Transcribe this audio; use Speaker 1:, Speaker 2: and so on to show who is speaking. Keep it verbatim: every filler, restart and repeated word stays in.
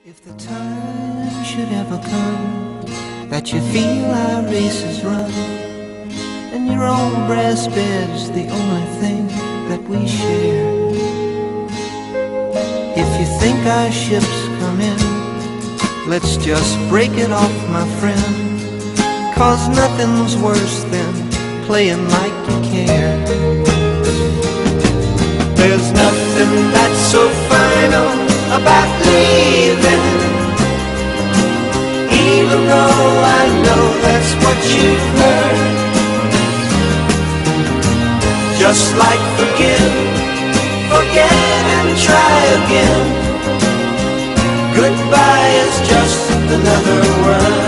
Speaker 1: If the time should ever come that you feel our race is run, and your old brass bed's the only thing that we share, if you think our ship's come in, let's just break it off, my friend, 'cause nothing's worse than playing like you care. There's nothing that's so final about leaving, even though I know that's what you've heard. Just like forgive, forget and try again, goodbye is just another word.